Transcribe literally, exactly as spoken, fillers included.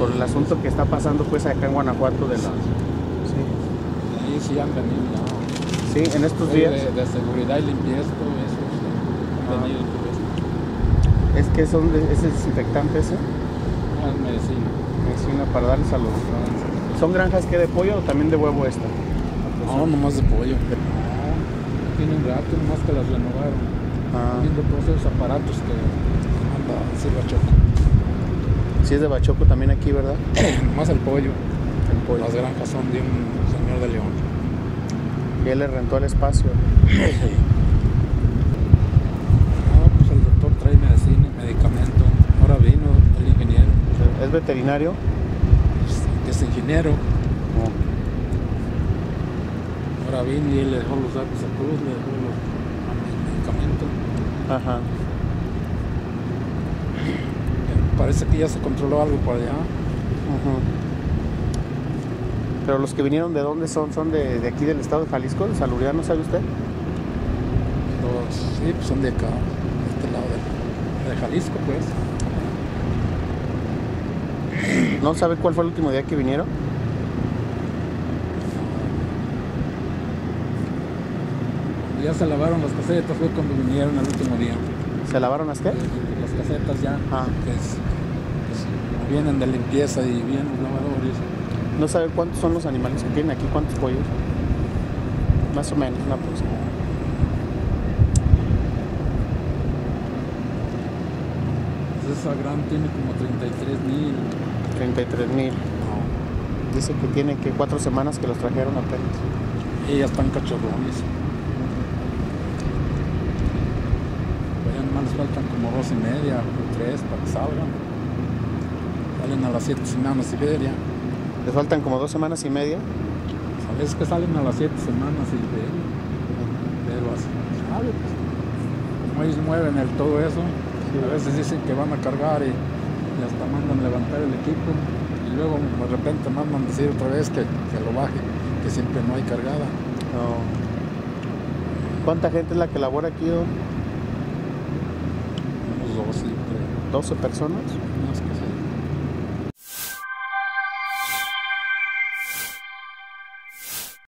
por el asunto que está pasando pues acá en Guanajuato de la... Sí, Ahí sí han venido ya. sí, en estos Sí, días. De, de seguridad y limpieza, todo eso. Sí. Han Ah. venido todo eso. Es que son de, es desinfectante ese, Ah, es medicina. medicina para darles a los... ¿Son granjas que de pollo o también de huevo esta? No, nomás de pollo. No, tienen rato, nomás que las renovaron. Ah, Viendo todos esos aparatos que manda Silva Choco. sí es de Bachoco también aquí, ¿verdad? Nomás el pollo. El pollo. Las granjas son de un señor de León. Y él le rentó el espacio. No, pues el doctor trae medicina, medicamento. Ahora vino el ingeniero. ¿Es veterinario? Es ingeniero. No. Ahora vino y él le dejó los datos a Cruz, le dejó los medicamentos. Ajá. Parece que ya se controló algo por allá. Ujú. Pero los que vinieron, ¿de dónde son? ¿Son de, de aquí del estado de Jalisco, de Saluriano, sabe usted? Los, sí, pues son de acá, de este lado de, de Jalisco, pues. ¿No sabe cuál fue el último día que vinieron? Cuando ya se lavaron las casetas fue cuando vinieron el último día. ¿Se lavaron las qué? Las casetas ya, Ah. que es, pues, vienen de limpieza y vienen los lavadores. ¿No sabe cuántos son los animales que tienen aquí? ¿Cuántos pollos? Más o menos, una aproximada. Pues esa gran tiene como treinta y tres mil. treinta y tres mil. Dice que tiene que cuatro semanas que los trajeron apenas. Y ya están cachorrones. Pues ya nomás les faltan como dos y media o tres para que salgan. Salen a las siete semanas y media. Les faltan como dos semanas y media. Sabes que salen a las siete semanas y media. Pero así, ¿sabe? Pues, como ellos mueven el todo eso, a veces dicen que van a cargar y, y hasta mandan levantar el equipo. Y luego de repente mandan decir otra vez que, que lo baje, que siempre no hay cargada. No. ¿Cuánta gente es la que labora aquí, don? Unos dos, sí, creo. ¿doce personas? Más que sí.